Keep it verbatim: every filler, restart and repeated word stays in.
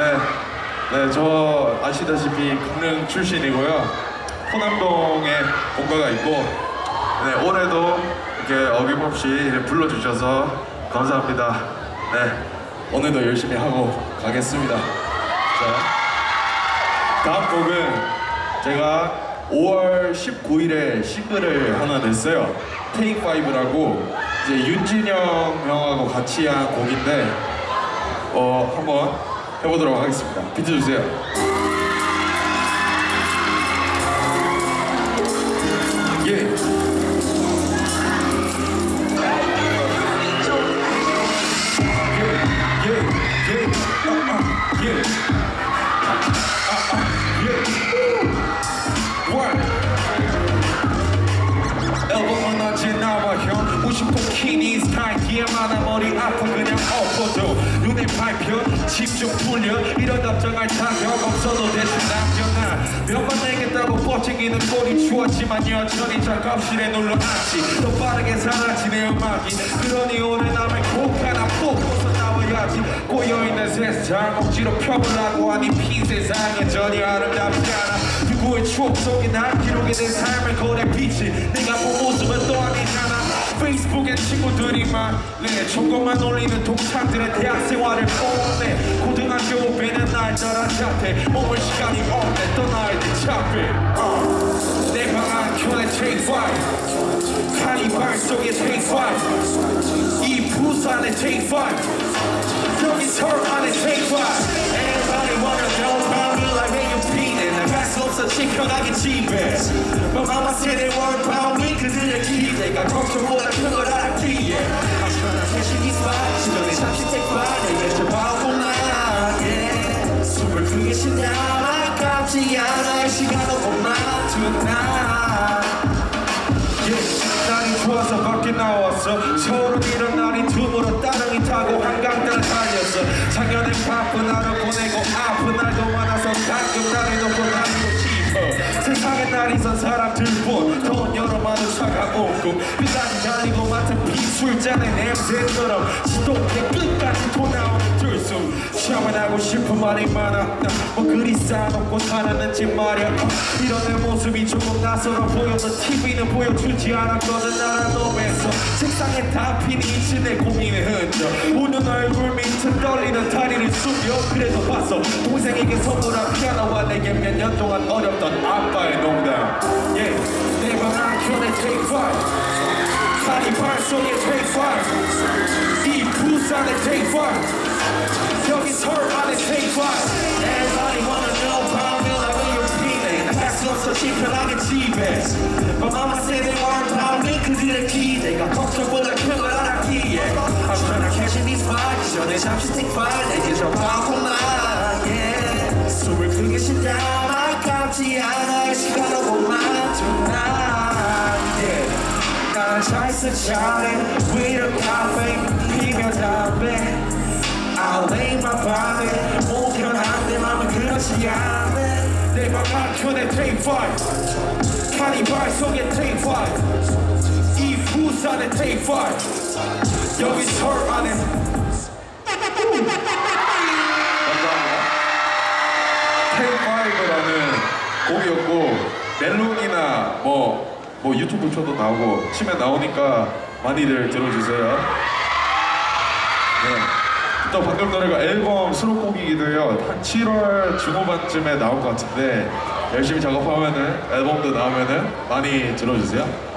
네, 네, 저 아시다시피 강릉 출신이고요. 호남동에 본가가 있고, 네, 올해도 이렇게 어김없이 이렇게 불러주셔서 감사합니다. 네, 오늘도 열심히 하고 가겠습니다. 자, 다음 곡은 제가 오월 십구일에 싱글을 하나 냈어요. Take Five라고 이제 윤진영 형하고 같이 한 곡인데 어 한번 해보도록 하겠습니다. 비트 주세요. 예. 앨범은 언제 나와 형 오십 포키니 스타일 뒤에만 머리 아파 그냥 엎어져 눈에 밟혀 집중 풀려 이런 답장할 자격 없어도 대충 남겨놔 몇 번 내겠다고 뻗치기는 꼴이 추웠지만 여전히 작업실에 놀러 앉지 더 빠르게 사라지네 음악이 그러니 오늘 남의 곡 하나 뽑고서 나와야지 꼬여있는 세상 억지로 펴보려고 하니 핀 세상에 전혀 아름답지 않아 누구의 추억 속에 날 기록에 된 삶을 거래 빛이 내가 본 모습은 또 아니잖아 페이스북에 친구들이 많네 조금만 올리는 동창들의 대학생활을 뽐내 고등학교 후배는 날 따라 자퇴 머물 시간이 없네 떠나야 돼 차비 uh. 내 방 안켠에 Take Five 카니발 속에 Take Five 이 부산에 Take Five 여기 서울 안에 Take Five Everybody wanna know about me like when you beating 나갈 수 없어 시편하게 집에 My mama said they worry about me 그들의 기대가 걱정보다 큰 걸 알았기에 아시거나 대신 이 spot 시간에 잠시 Take Five 내게 저 바보나 yeah. 숨을 크게 쉰다 아깝지 않아 이 시간도 없나 tonight yeah. 날이 좋아서 밖에 나왔어 서울은 이런 날이 드물어 따릉이 타고 한강가를 달렸어 작년엔 바쁜 하루 보내고 아픈 날도 많아서 가끔 날이 높고 다니고 싶어 세상에 날이 선 사람들뿐 돈 여러 많은 차가운 꿈 끝까지 달리고 맡은 비술잔의 냄새처럼 지독해 끝까지 돌아오는 들숨 샤워하고 싶은 말이 많아 뭐 그리 싸놓고 살았는지 말야 이런 내 모습이 조금 낯설어 보여서 티비는 보여주지 않았거든 나란 놈에서 책상에 다 피니 있지 내 고민의 흔적 우는 얼굴 밑에 떨리는 다리를 숙여 그래도 봤어 동생에게 선물한 피아노와 내게 몇 년 동안 어렵던 아빠의 농담 yeah. 내 방 안켠에 Take Five 카니발 속에 Take Five 이 부산에 Take Five 여기 서울 안에 Take Five Everybody wanna know about me like when you're feeling 나갈 수 없어 시편하게 집에 My mama said they worry about me 그들의 기대가 걱정보다 큰 걸 알았기에 I'm tryna catch in these vibes 전에 잠시 Take Five 내게 저 바보나 yeah. 숨을 크게 쉰다 아깝지 않아 이 시간을 보나 tonight yeah. 난 차 있어 잘해 위로 카페 피며 담배 I'll lay my body 오편한데 맘은 그렇지 않네 내 방 안켠에 Take Five 카니발 속에 Take Five 이 부산에 Take Five 여기 서울 안에 감사합니다. Take Five라는 곡이었고 멜론이나 뭐, 뭐 유튜브 쳐도 나오고 치면 나오니까 많이들 들어주세요. 네. 또 방금 노래가 앨범 수록곡이기도 해요. 한 칠월 중후반쯤에 나올 것 같은데 열심히 작업하면은 앨범도 나오면은 많이 들어주세요.